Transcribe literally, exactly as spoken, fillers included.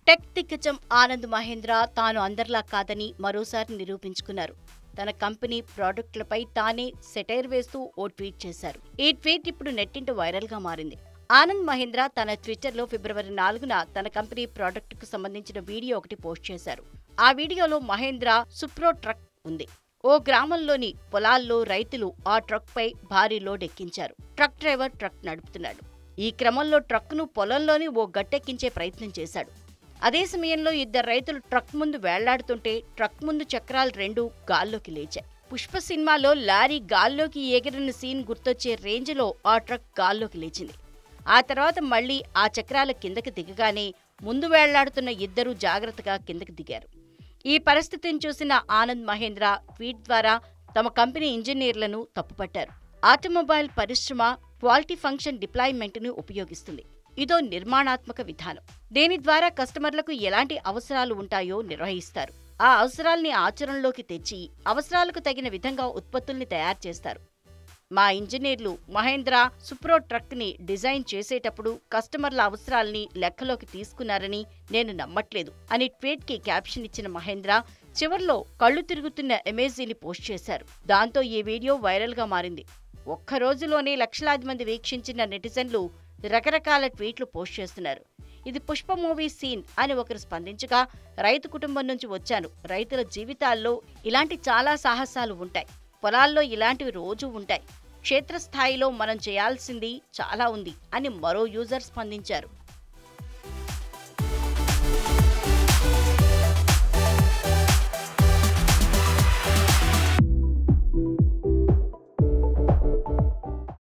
Tech దిగ్గజం ఆనంద్ మహీంద్ర తాను అందరిలా కాదని మరోసారి నిరూపించుకున్నారు. తన కంపెనీ ప్రాడక్టులపై తానే సెటైర్ వేస్తూ ఓ ట్వీట్ చేశారు. ఈ ట్వీట్ ఇప్పుడు నెట్టింట వైరల్ గా మారింది. ఆనంద్ మహీంద్ర తన ట్విట్టర్లో ఫిబ్రవరి నాలుగున తన కంపెనీ ప్రాడక్టుకు సంబంధించిన వీడియో ఒకటి పోస్ట్ చేశారు. ఆ వీడియోలో మహీంద్ర సుప్రో ట్రక్ ఉంది. ఓ గ్రామంలోని పొలాల్లో రైతులు ఆ ట్రక్ పై భారీ లోడ్ ఎక్కించారు. ట్రక్ డ్రైవర్ ట్రక్ నడుపుతున్నాడు. ఈ క్రమంలో ట్రక్కును పొలంలోని ఓ గట్టెక్కించే ప్రయత్నం చేశాడు. అదే సమయంలో ఇద్దరు రైతులు ట్రక్ ముందు వేళ్లాడుతుంటే ట్రక్ ముందు చక్రాలు రెండు గాల్లోకి లేచాయి. పుష్ప సినిమాలో లారీ గాల్లోకి ఎగిరిన సీన్ గుర్తొచ్చే రేంజ్లో ఆ ట్రక్ గాల్లోకి లేచింది. ఆ తర్వాత మళ్లీ ఆ చక్రాల కిందకి దిగగానే ముందు వేళ్లాడుతున్న ఇద్దరూ జాగ్రత్తగా కిందకి దిగారు. ఈ పరిస్థితిని చూసిన ఆనంద్ మహీంద్ర ట్వీట్ ద్వారా తమ కంపెనీ ఇంజనీర్లను తప్పుపట్టారు. ఆటోమొబైల్ పరిశ్రమ క్వాలిటీ ఫంక్షన్ డిప్లాయ్మెంట్ ను ఉపయోగిస్తుంది. ఇదో నిర్మాణాత్మక విధానం. దీని ద్వారా కస్టమర్లకు ఎలాంటి అవసరాలు ఉంటాయో నిర్వహిస్తారు. ఆ అవసరాల్ని ఆచరణలోకి తెచ్చి అవసరాలకు తగిన విధంగా ఉత్పత్తుల్ని తయారు చేస్తారు. మా ఇంజనీర్లు మహీంద్ర సుప్రో ట్రక్ ని డిజైన్ చేసేటప్పుడు కస్టమర్ల అవసరాల్ని లెక్కలోకి తీసుకున్నారని నేను నమ్మట్లేదు అని ట్వీట్ కి క్యాప్షన్ ఇచ్చిన మహీంద్ర చివర్లో కళ్లు తిరుగుతున్న ఎమోజీని పోస్ట్ చేశారు. దాంతో ఈ వీడియో వైరల్ గా మారింది. ఒక్క రోజులోనే లక్షలాది మంది వీక్షించిన నెటిజన్లు రకరకాల ట్వీట్లు పోస్ట్ చేస్తున్నారు. ఇది పుష్ప మూవీ సీన్ అని ఒకరు స్పందించగా, రైతు కుటుంబం నుంచి వచ్చాను. రైతుల జీవితాల్లో ఇలాంటి చాలా సాహసాలు ఉంటాయి. పొలాల్లో ఇలాంటివి రోజూ ఉంటాయి. క్షేత్రస్థాయిలో మనం చేయాల్సింది చాలా ఉంది అని మరో యూజర్ స్పందించారు.